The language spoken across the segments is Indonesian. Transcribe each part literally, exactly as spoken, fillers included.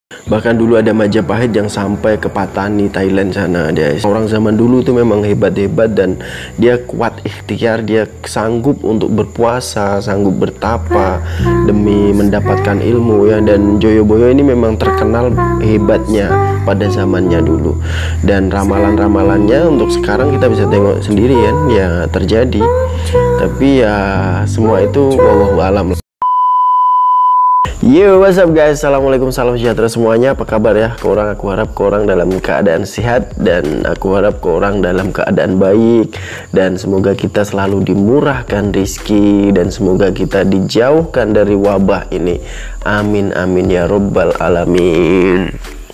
Bahkan dulu ada Majapahit yang sampai ke Patani, Thailand sana, guys. Orang zaman dulu itu memang hebat-hebat dan dia kuat ikhtiar, dia sanggup untuk berpuasa, sanggup bertapa demi mendapatkan ilmu ya. Dan Joyoboyo ini memang terkenal hebatnya pada zamannya dulu. Dan ramalan-ramalannya untuk sekarang kita bisa tengok sendiri kan, ya terjadi. Tapi ya semua itu wallahu alam. Yo, what's up guys, assalamualaikum, salam sejahtera semuanya. Apa kabar ya korang? Aku harap korang dalam keadaan sehat, dan aku harap korang dalam keadaan baik, dan semoga kita selalu dimurahkan rizki, dan semoga kita dijauhkan dari wabah ini. Amin amin ya robbal alamin.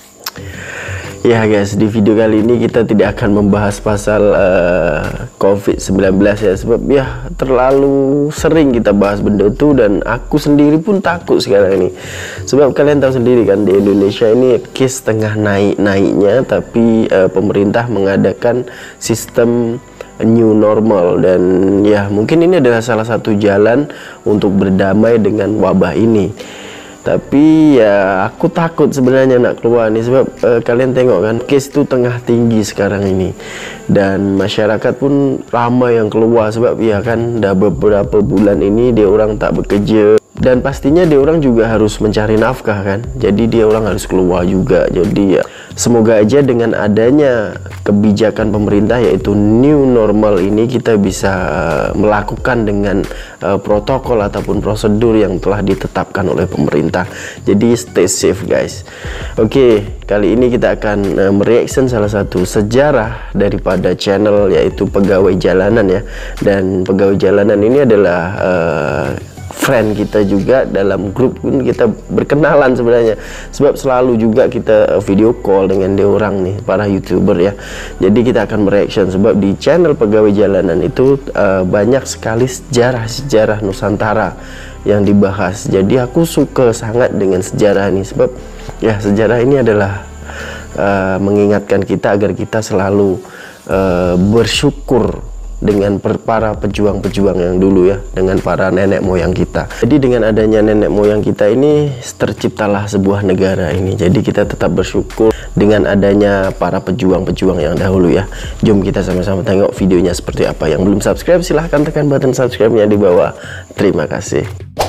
Ya guys, di video kali ini kita tidak akan membahas pasal uh, covid sembilan belas ya. Sebab ya terlalu sering kita bahas benda itu, dan aku sendiri pun takut sekarang ini. Sebab kalian tahu sendiri kan, di Indonesia ini case tengah naik-naiknya, tapi uh, pemerintah mengadakan sistem new normal. Dan ya mungkin ini adalah salah satu jalan untuk berdamai dengan wabah ini. Tapi ya aku takut sebenarnya nak keluar nih. Sebab uh, kalian tengok kan, kes itu tengah tinggi sekarang ini, dan masyarakat pun ramai yang keluar. Sebab ya kan dah beberapa bulan ini dia orang tak bekerja, dan pastinya dia orang juga harus mencari nafkah kan. Jadi dia orang harus keluar juga. Jadi ya semoga aja dengan adanya kebijakan pemerintah yaitu new normal ini, kita bisa uh, melakukan dengan uh, protokol ataupun prosedur yang telah ditetapkan oleh pemerintah. Jadi stay safe guys. Oke, kali ini kita akan uh, mereaction salah satu sejarah daripada channel yaitu Pegawai Jalanan ya. Dan Pegawai Jalanan ini adalah uh, friend kita juga, dalam grup pun kita berkenalan sebenarnya. Sebab selalu juga kita video call dengan dia orang nih, para youtuber ya. Jadi kita akan mereaction, sebab di channel Pegawai Jalanan itu uh, banyak sekali sejarah-sejarah Nusantara yang dibahas. Jadi aku suka sangat dengan sejarah ini, sebab ya sejarah ini adalah uh, mengingatkan kita agar kita selalu uh, bersyukur dengan para pejuang-pejuang yang dulu ya, dengan para nenek moyang kita. Jadi dengan adanya nenek moyang kita ini terciptalah sebuah negara ini. Jadi kita tetap bersyukur dengan adanya para pejuang-pejuang yang dahulu ya. Jom kita sama-sama tengok videonya seperti apa. Yang belum subscribe silahkan tekan button subscribe-nya di bawah. Terima kasih.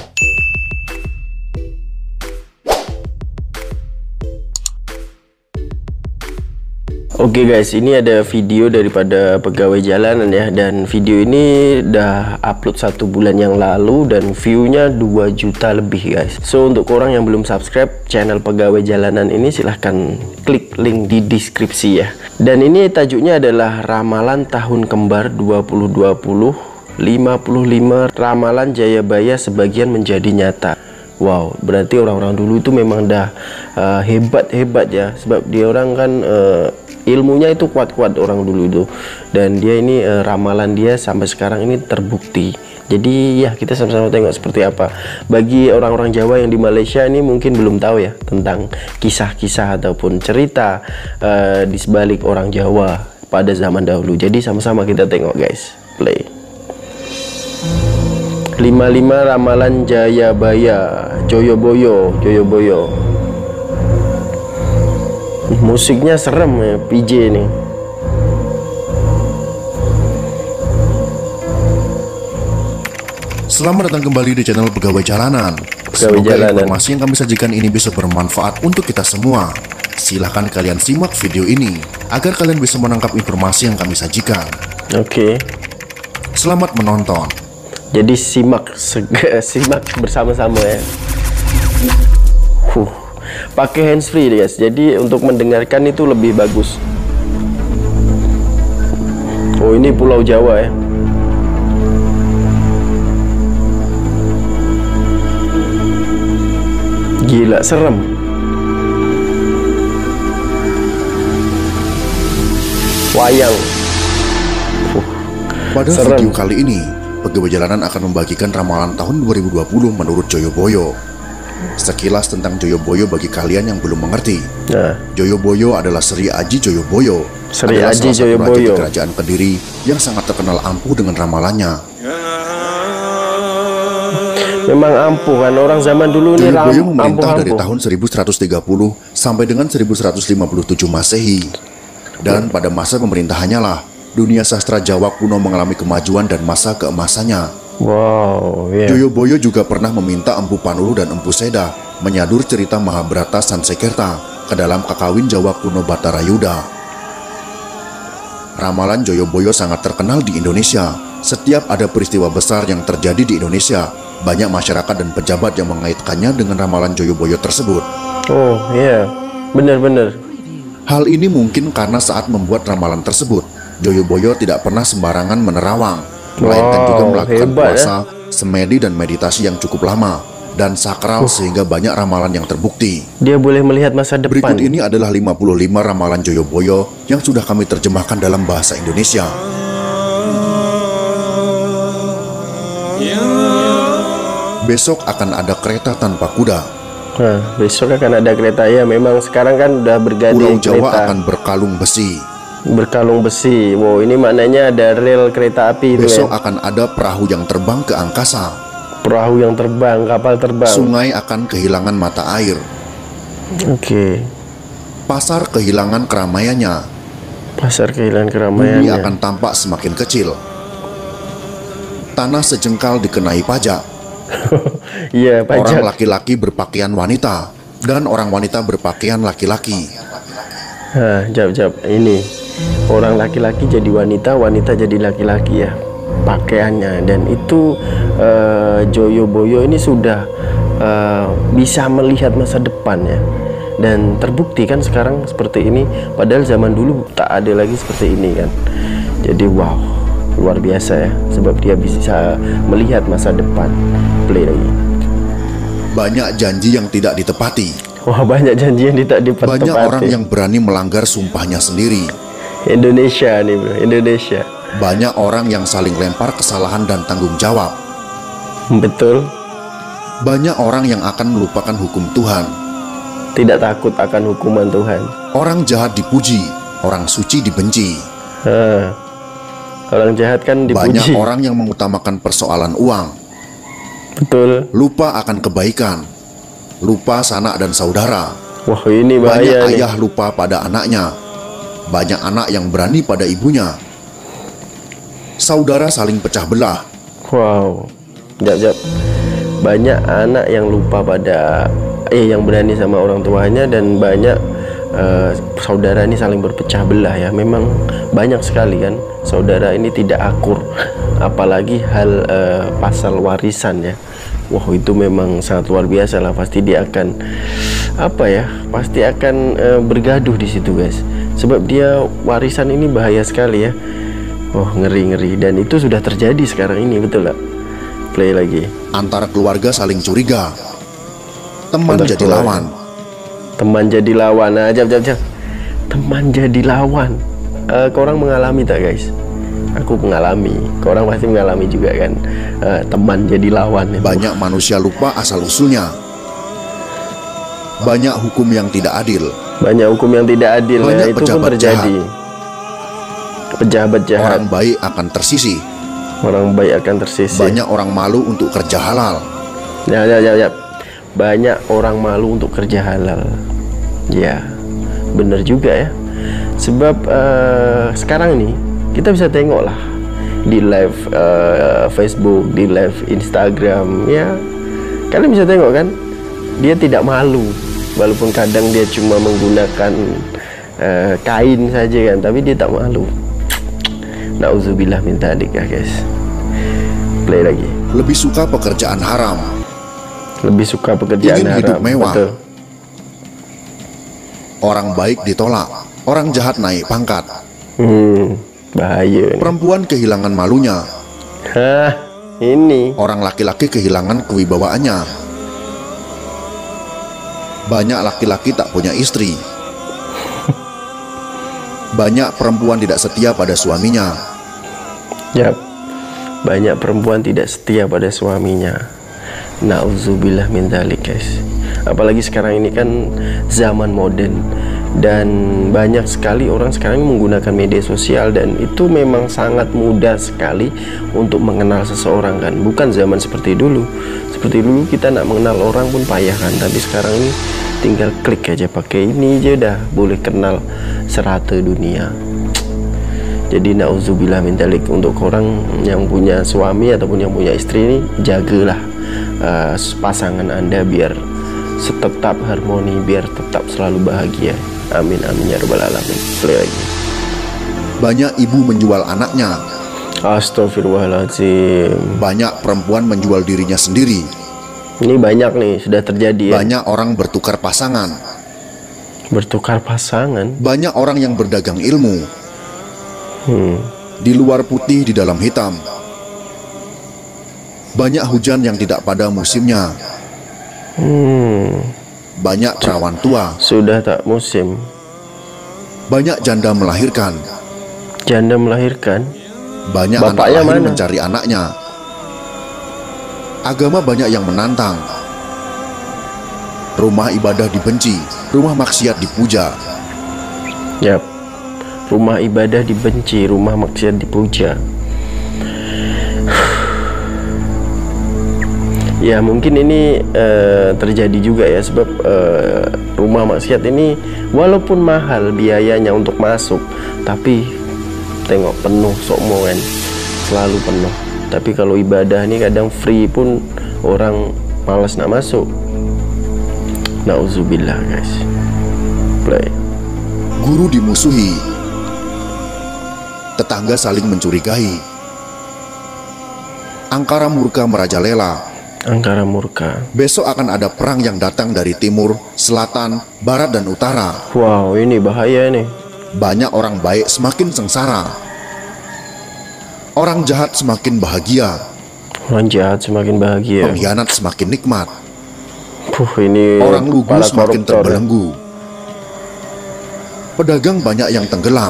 Oke okay guys, ini ada video daripada Pegawai Jalanan ya. Dan video ini udah upload satu bulan yang lalu, dan view-nya dua juta lebih guys. So untuk orang yang belum subscribe channel Pegawai Jalanan ini, silahkan klik link di deskripsi ya. Dan ini tajuknya adalah Ramalan Tahun Kembar dua ribu dua puluh lima puluh lima, Ramalan Jayabaya sebagian menjadi nyata. Wow, berarti orang-orang dulu itu memang dah hebat-hebat uh, ya. Sebab dia orang kan uh, ilmunya itu kuat-kuat orang dulu itu. Dan dia ini uh, ramalan dia sampai sekarang ini terbukti. Jadi ya kita sama-sama tengok seperti apa. Bagi orang-orang Jawa yang di Malaysia ini mungkin belum tahu ya tentang kisah-kisah ataupun cerita uh, di sebalik orang Jawa pada zaman dahulu. Jadi sama-sama kita tengok guys. Play. lima puluh lima Ramalan Jayabaya, Joyoboyo, Joyoboyo. Musiknya serem ya, P J nih. Selamat datang kembali di channel Pegawai Jalanan. Pegawai Semoga Jalanan. informasi yang kami sajikan ini bisa bermanfaat untuk kita semua. Silahkan kalian simak video ini agar kalian bisa menangkap informasi yang kami sajikan. Oke. Selamat menonton. Jadi simak simak bersama-sama ya. Huh. Pakai handsfree guys. Jadi untuk mendengarkan itu lebih bagus. Oh, ini Pulau Jawa ya. Gila, serem. Wayang. Uh, Pada serem. Video kali ini, Pegawai Jalanan akan membagikan ramalan tahun dua ribu dua puluh menurut Joyoboyo. Sekilas tentang Joyoboyo bagi kalian yang belum mengerti. Nah. Joyoboyo adalah Sri Aji Joyoboyo. Sri adalah Aji salah satu raja Joyoboyo di Kerajaan Kediri yang sangat terkenal ampuh dengan ramalannya. Memang ampuh kan, orang zaman dulu ini Joyo Boyo memerintah ampuh-ampuh. dari tahun seribu seratus tiga puluh sampai dengan seribu seratus lima puluh tujuh Masehi. Dan pada masa pemerintahannya lah, dunia sastra Jawa kuno mengalami kemajuan dan masa keemasannya. Wow, yeah. Joyo Boyo juga pernah meminta Empu Panulu dan Empu Seda menyadur cerita Mahabharata Sansekerta ke dalam kakawin Jawa kuno Batara Yuda. Ramalan Joyo Boyo sangat terkenal di Indonesia. Setiap ada peristiwa besar yang terjadi di Indonesia, banyak masyarakat dan pejabat yang mengaitkannya dengan ramalan Joyo Boyo tersebut. Oh iya, yeah. benar-benar. Hal ini mungkin karena saat membuat ramalan tersebut, Joyo Boyo tidak pernah sembarangan menerawang, melainkan Wow, juga melakukan hebat, puasa, semedi dan meditasi yang cukup lama dan sakral uh. sehingga banyak ramalan yang terbukti. Dia boleh melihat masa depan. Berikut ini adalah lima puluh lima ramalan Joyo Boyo yang sudah kami terjemahkan dalam bahasa Indonesia. Besok akan ada kereta tanpa kuda. Nah, besok akan ada kereta ya. Memang sekarang kan udah berganti Pulau Jawa kereta. akan berkalung besi. Berkalung besi. Wow, ini maknanya ada rel kereta api itu. Besok ya? akan ada perahu yang terbang ke angkasa. Perahu yang terbang, kapal terbang. Sungai akan kehilangan mata air. Oke. Okay. Pasar kehilangan keramaiannya. Pasar kehilangan Bumi keramaiannya. akan tampak semakin kecil. Tanah sejengkal dikenai pajak. Iya, pajak. Orang laki-laki berpakaian wanita dan orang wanita berpakaian laki-laki. Nah, jap-jap ini orang laki-laki jadi wanita, wanita jadi laki-laki ya pakaiannya. Dan itu uh, Joyo Boyo ini sudah uh, bisa melihat masa depan ya. Dan terbukti kan sekarang seperti ini. Padahal zaman dulu tak ada lagi seperti ini kan. Jadi wow, luar biasa ya. Sebab dia bisa melihat masa depan. Play lagi. Banyak janji yang tidak ditepati. Wah, banyak janji yang tidak ditepati. Banyak orang yang berani melanggar sumpahnya sendiri. Indonesia nih bro, Indonesia. Banyak orang yang saling lempar kesalahan dan tanggung jawab. Betul. Banyak orang yang akan melupakan hukum Tuhan. Tidak takut akan hukuman Tuhan. Orang jahat dipuji, orang suci dibenci. Ha. Orang jahat kan dipuji. Banyak orang yang mengutamakan persoalan uang. Betul. Lupa akan kebaikan. Lupa sanak dan saudara. Wah, ini Banyak bahaya nih. ayah lupa pada anaknya. Banyak anak yang berani pada ibunya. Saudara saling pecah belah. Wow. Jap, jap. Banyak anak yang lupa pada eh yang berani sama orang tuanya, dan banyak uh, saudara ini saling berpecah belah ya. Memang banyak sekali kan saudara ini tidak akur. Apalagi hal uh, pasal warisan ya. Wah, itu memang sangat luar biasa lah. Pasti dia akan apa ya? Pasti akan uh, bergaduh di situ guys. Sebab dia warisan ini bahaya sekali ya. Oh, ngeri-ngeri. Dan itu sudah terjadi sekarang ini, betul gak? Play lagi. Antara keluarga saling curiga. Teman Antara jadi keluarga. lawan. Teman jadi lawan. Nah, jap, jap, jap. Teman jadi lawan. Uh, korang mengalami tak guys? Aku mengalami. Korang pasti mengalami juga kan? Uh, teman jadi lawan. Banyak manusia lupa asal-usulnya. Banyak hukum yang tidak adil. Banyak hukum yang tidak adil. Banyak Ya, itu pun pejabat terjadi. Pejabat jahat. Orang baik akan tersisih. Orang baik akan tersisih. Banyak orang malu untuk kerja halal. Ya, ya, ya, ya. Banyak orang malu untuk kerja halal. Ya, bener juga ya. Sebab uh, sekarang ini kita bisa tengok lah di live uh, Facebook, di live Instagram ya. Kalian bisa tengok kan, dia tidak malu. Walaupun kadang dia cuma menggunakan uh, kain saja kan, tapi dia tak malu. Nauzubillah min dzalik ya guys. Play lagi. Lebih suka pekerjaan haram. Lebih suka pekerjaan Ingin haram. hidup mewah. Betul. Orang baik ditolak. Orang jahat naik pangkat. Hmm, bahaya nih. Perempuan kehilangan malunya. Hah, ini. Orang laki-laki kehilangan kewibawaannya. Banyak laki-laki tak punya istri. Banyak perempuan tidak setia pada suaminya. Yap. Banyak perempuan tidak setia pada suaminya. Nauzubillah min dzalik guys. Apalagi sekarang ini kan zaman modern, Dan banyak sekali orang sekarang menggunakan media sosial, dan itu memang sangat mudah sekali untuk mengenal seseorang kan. Bukan zaman seperti dulu. Seperti dulu kita nak mengenal orang pun payah kan, tapi sekarang ini tinggal klik aja pakai ini aja udah boleh kenal serata dunia. Jadi nauzubillah min dzalik, untuk orang yang punya suami ataupun yang punya istri ini, jagalah uh, pasangan Anda biar tetap harmoni, biar tetap selalu bahagia. Amin amin ya rabbal alamin. Play lagi. Banyak ibu menjual anaknya. Astagfirullahaladzim. Banyak perempuan menjual dirinya sendiri. Ini banyak nih, sudah terjadi ya. Banyak orang bertukar pasangan. Bertukar pasangan. Banyak orang yang berdagang ilmu. Hmm. Di luar putih, di dalam hitam. Banyak hujan yang tidak pada musimnya. Hmm. Banyak perawan tua. Sudah tak musim. Banyak janda melahirkan. Janda melahirkan. Banyak Bapaknya anak lahir mana? mencari anaknya. Agama banyak yang menantang. Rumah ibadah dibenci, rumah maksiat dipuja. Yap. Rumah ibadah dibenci, rumah maksiat dipuja. Ya mungkin ini uh, terjadi juga ya, sebab uh, rumah maksiat ini walaupun mahal biayanya untuk masuk, tapi tengok penuh sokmo kan, selalu penuh. Tapi kalau ibadah ini kadang free pun orang malas nak masuk. Nauzubillah guys. Play. Guru dimusuhi. Tetangga saling mencurigai. Angkara murka merajalela. Angkara murka. Besok akan ada perang yang datang dari timur, selatan, barat, dan utara. Wow, ini bahaya nih. Banyak orang baik semakin sengsara. Orang jahat semakin bahagia. Orang jahat semakin bahagia. Pengkhianat semakin nikmat. Puh, ini orang lugu kepala semakin koruptor. terbelenggu. Pedagang banyak yang tenggelam.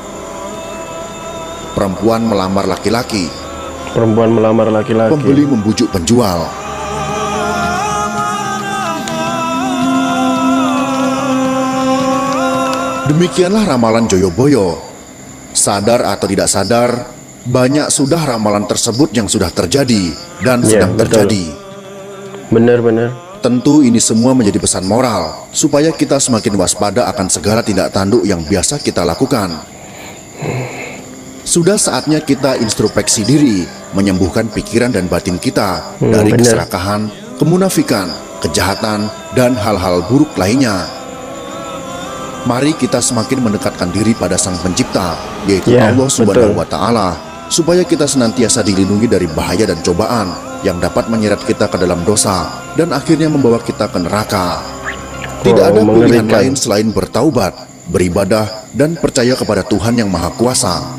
Perempuan melamar laki-laki. Perempuan melamar laki-laki. Pembeli membujuk penjual. Demikianlah ramalan Joyoboyo. Sadar atau tidak sadar, banyak sudah ramalan tersebut yang sudah terjadi dan Ya, sedang betul. terjadi. Benar-benar. Tentu ini semua menjadi pesan moral, supaya kita semakin waspada akan segala tindak tanduk yang biasa kita lakukan. Sudah saatnya kita introspeksi diri, menyembuhkan pikiran dan batin kita Hmm, dari benar. keserakahan, kemunafikan, kejahatan, dan hal-hal buruk lainnya. Mari kita semakin mendekatkan diri pada Sang Pencipta, yaitu Ya, Allah Subhanahu betul. wa Ta'ala, supaya kita senantiasa dilindungi dari bahaya dan cobaan yang dapat menyeret kita ke dalam dosa dan akhirnya membawa kita ke neraka. Tidak Wow, ada pilihan mengerikan. lain selain bertaubat, beribadah, dan percaya kepada Tuhan yang Maha Kuasa.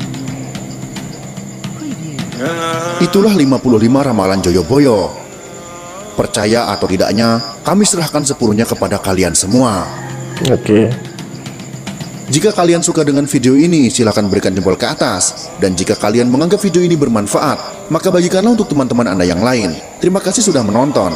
Itulah lima puluh lima ramalan Joyoboyo. Percaya atau tidaknya, kami serahkan sepenuhnya kepada kalian semua. Oke. Jika kalian suka dengan video ini, silakan berikan jempol ke atas. Dan jika kalian menganggap video ini bermanfaat, maka bagikanlah untuk teman-teman Anda yang lain. Terima kasih sudah menonton.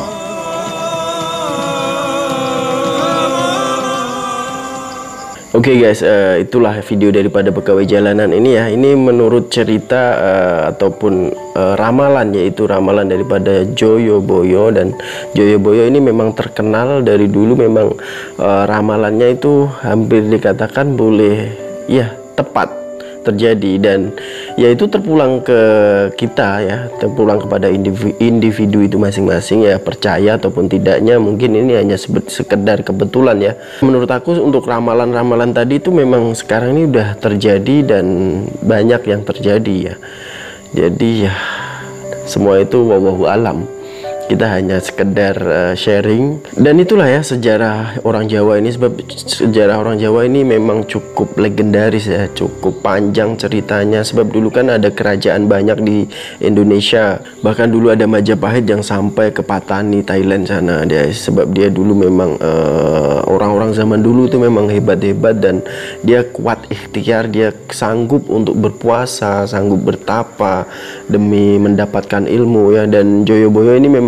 Oke guys, uh, itulah video daripada pegawai jalanan ini ya. Ini menurut cerita uh, ataupun uh, ramalan, yaitu ramalan daripada Joyoboyo. Dan Joyoboyo ini memang terkenal dari dulu, memang uh, ramalannya itu hampir dikatakan boleh ya tepat terjadi, dan ya itu terpulang ke kita ya, terpulang kepada individu, individu itu masing-masing ya, percaya ataupun tidaknya. Mungkin ini hanya sekedar kebetulan ya. Menurut aku untuk ramalan-ramalan tadi itu memang sekarang ini udah terjadi dan banyak yang terjadi ya. Jadi ya semua itu wallahu alam. Kita hanya sekedar uh, sharing. Dan itulah ya sejarah orang Jawa ini, sebab sejarah orang Jawa ini memang cukup legendaris ya, cukup panjang ceritanya. Sebab dulu kan ada kerajaan banyak di Indonesia. Bahkan dulu ada Majapahit yang sampai ke Patani, Thailand sana dia. Sebab dia dulu memang orang-orang uh, zaman dulu itu memang hebat-hebat, dan dia kuat ikhtiar, dia sanggup untuk berpuasa, sanggup bertapa demi mendapatkan ilmu ya. Dan Joyoboyo ini memang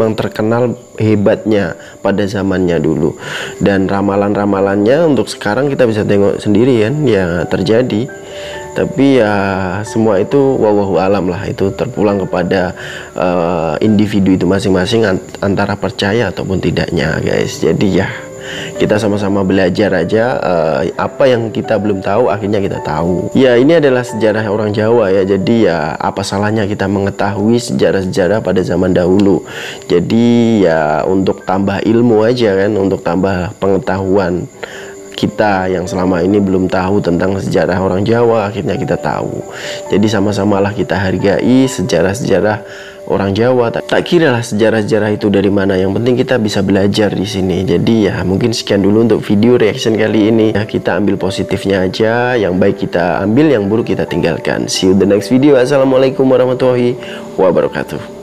memang terkenal hebatnya pada zamannya dulu. Dan ramalan-ramalannya untuk sekarang kita bisa tengok sendiri kan ya terjadi. Tapi ya semua itu wallahu alam lah, itu terpulang kepada uh, individu itu masing-masing antara percaya ataupun tidaknya guys. Jadi ya kita sama-sama belajar aja, uh, apa yang kita belum tahu akhirnya kita tahu. Ya ini adalah sejarah orang Jawa ya, jadi ya apa salahnya kita mengetahui sejarah-sejarah pada zaman dahulu. Jadi ya untuk tambah ilmu aja kan, untuk tambah pengetahuan kita yang selama ini belum tahu tentang sejarah orang Jawa, akhirnya kita tahu. Jadi sama-samalah kita hargai sejarah-sejarah orang Jawa. Tak kira lah sejarah-sejarah itu dari mana, yang penting kita bisa belajar di sini. Jadi ya mungkin sekian dulu untuk video reaction kali ini. Ya, kita ambil positifnya aja, yang baik kita ambil, yang buruk kita tinggalkan. See you the next video. Assalamualaikum warahmatullahi wabarakatuh.